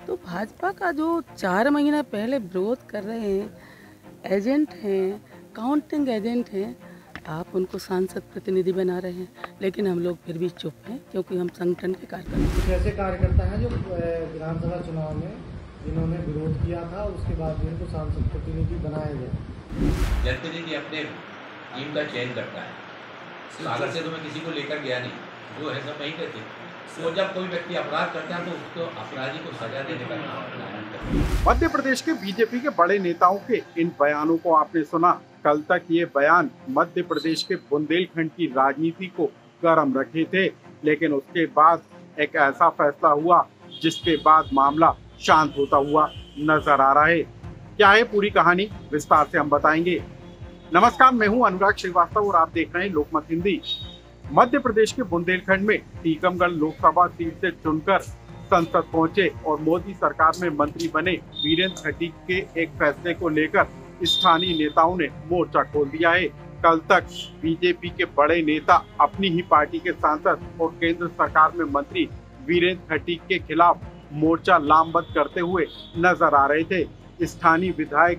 तो भाजपा का जो 4 महीना पहले विरोध कर रहे हैं, एजेंट हैं, काउंटिंग एजेंट हैं, आप उनको सांसद प्रतिनिधि बना रहे हैं, लेकिन हम लोग फिर भी चुप हैं क्योंकि हम संगठन के कार्यकर्ता हैं। कुछ ऐसे कार्यकर्ता हैं जो विधानसभा चुनाव में जिन्होंने विरोध किया था, उसके बाद भी उनको सांसद प्रतिनिधि बनाया गया। जनप्रतिनिधि अपने टीम का चयन करता है। सागर से तो मैं किसी को लेकर गया नहीं, जो है सब वहीं रहते। तो जब कोई व्यक्ति अपराध करता है तो उसको अपराधी को सजा देने का काम। मध्य प्रदेश के बीजेपी के बड़े नेताओं के इन बयानों को आपने सुना। कल तक ये बयान मध्य प्रदेश के बुंदेलखंड की राजनीति को गर्म रखे थे, लेकिन उसके बाद एक ऐसा फैसला हुआ जिसके बाद मामला शांत होता हुआ नजर आ रहा है। क्या है पूरी कहानी, विस्तार से हम बताएंगे। नमस्कार, मैं हूं अनुराग श्रीवास्तव और आप देख रहे हैं लोकमत हिंदी। मध्य प्रदेश के बुंदेलखंड में टीकमगढ़ लोकसभा सीट से चुनकर संसद पहुंचे और मोदी सरकार में मंत्री बने वीरेंद्र खटीक के एक फैसले को लेकर स्थानीय नेताओं ने मोर्चा खोल दिया है। कल तक बीजेपी के बड़े नेता अपनी ही पार्टी के सांसद और केंद्र सरकार में मंत्री वीरेंद्र खटीक के खिलाफ मोर्चा लामबंद करते हुए नजर आ रहे थे। स्थानीय विधायक,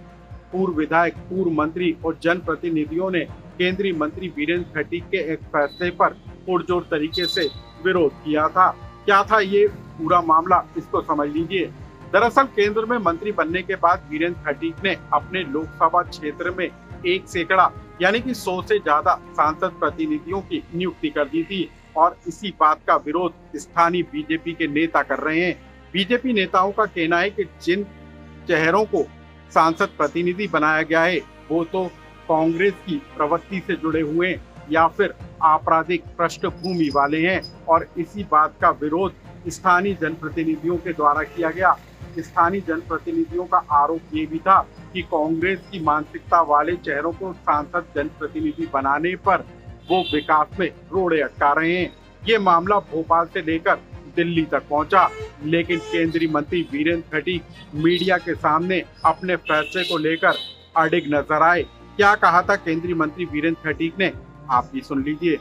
पूर्व मंत्री और जनप्रतिनिधियों ने केंद्रीय मंत्री वीरेंद्र खटीक के एक फैसले पर पुरजोर तरीके से विरोध किया था। क्या था ये पूरा मामला, इसको समझ लीजिए। दरअसल केंद्र में मंत्री बनने के बाद वीरेंद्र खटीक ने अपने लोकसभा क्षेत्र में 1 सैकड़ा यानी कि 100 से ज्यादा सांसद प्रतिनिधियों की नियुक्ति कर दी थी और इसी बात का विरोध स्थानीय बीजेपी के नेता कर रहे हैं। बीजेपी नेताओं का कहना है कि जिन चेहरों को सांसद प्रतिनिधि बनाया गया है वो तो कांग्रेस की प्रवृत्ति से जुड़े हुए हैं या फिर आपराधिक पृष्ठभूमि वाले हैं और इसी बात का विरोध स्थानीय जनप्रतिनिधियों के द्वारा किया गया। स्थानीय जनप्रतिनिधियों का आरोप ये भी था कि कांग्रेस की मानसिकता वाले चेहरों को सांसद जनप्रतिनिधि बनाने पर वो विकास में रोड़े अटका रहे हैं। ये मामला भोपाल से लेकर दिल्ली तक पहुंचा, लेकिन केंद्रीय मंत्री वीरेंद्र खटीक मीडिया के सामने अपने फैसले को लेकर अडिग नजर आए। क्या कहा था केंद्रीय मंत्री वीरेंद्र खटीक ने, आप भी सुन लीजिए।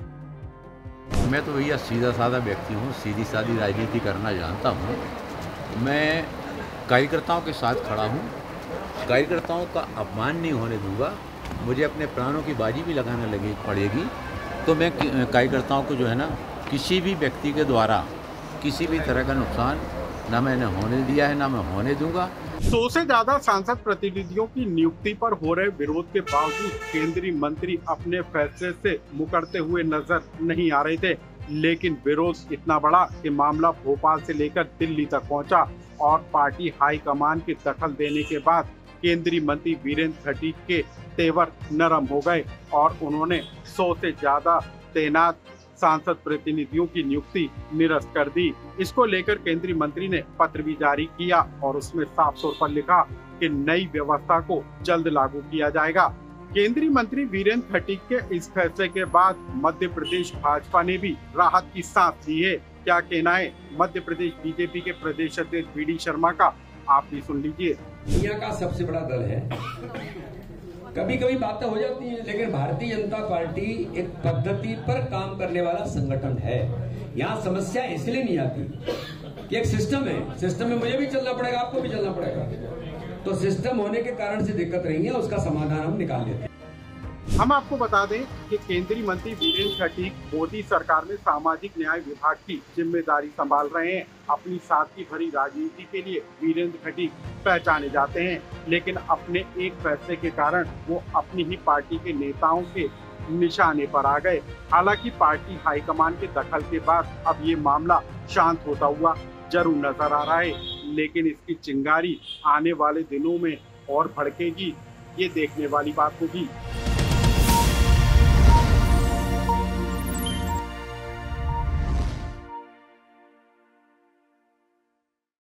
मैं तो भैया सीधा साधा व्यक्ति हूँ, सीधी सादी राजनीति करना जानता हूँ। मैं कार्यकर्ताओं के साथ खड़ा हूँ, कार्यकर्ताओं का अपमान नहीं होने दूंगा। मुझे अपने प्राणों की बाजी भी लगाने पड़ेगी तो मैं कार्यकर्ताओं को जो है ना, किसी भी व्यक्ति के द्वारा किसी भी तरह का नुकसान ना मैंने होने दिया है ना मैं होने दूंगा। 100 से ज्यादा सांसद प्रतिनिधियों की नियुक्ति पर हो रहे विरोध के बावजूद केंद्रीय मंत्री अपने फैसले से मुकरते हुए नजर नहीं आ रहे थे, लेकिन विरोध इतना बड़ा कि मामला भोपाल से लेकर दिल्ली तक पहुंचा और पार्टी हाईकमान की दखल देने के बाद केंद्रीय मंत्री वीरेंद्र खटीक के तेवर नरम हो गए और उन्होंने 100 से ज्यादा तैनात सांसद प्रतिनिधियों की नियुक्ति निरस्त कर दी। इसको लेकर केंद्रीय मंत्री ने पत्र भी जारी किया और उसमें साफ तौर पर लिखा कि नई व्यवस्था को जल्द लागू किया जाएगा। केंद्रीय मंत्री वीरेंद्र खटीक के इस फैसले के बाद मध्य प्रदेश भाजपा ने भी राहत की सांस ली है। क्या कहना है मध्य प्रदेश बीजेपी के प्रदेश अध्यक्ष वी डी शर्मा का, आप भी सुन लीजिए। दुनिया का सबसे बड़ा दल है। कभी कभी बातें हो जाती हैं, लेकिन भारतीय जनता पार्टी एक पद्धति पर काम करने वाला संगठन है। यहाँ समस्या इसलिए नहीं आती कि एक सिस्टम है, सिस्टम में मुझे भी चलना पड़ेगा, आपको भी चलना पड़ेगा, तो सिस्टम होने के कारण से दिक्कत रही है, उसका समाधान हम निकाल लेते हैं। हम आपको बता दें कि केंद्रीय मंत्री वीरेंद्र खटीक मोदी सरकार में सामाजिक न्याय विभाग की जिम्मेदारी संभाल रहे हैं। अपनी सादगी भरी राजनीति के लिए वीरेंद्र खटीक पहचाने जाते हैं, लेकिन अपने एक फैसले के कारण वो अपनी ही पार्टी के नेताओं के निशाने पर आ गए। हालांकि पार्टी हाईकमान के दखल के बाद अब ये मामला शांत होता हुआ जरूर नजर आ रहा है, लेकिन इसकी चिंगारी आने वाले दिनों में और भड़केगी, ये देखने वाली बात होगी।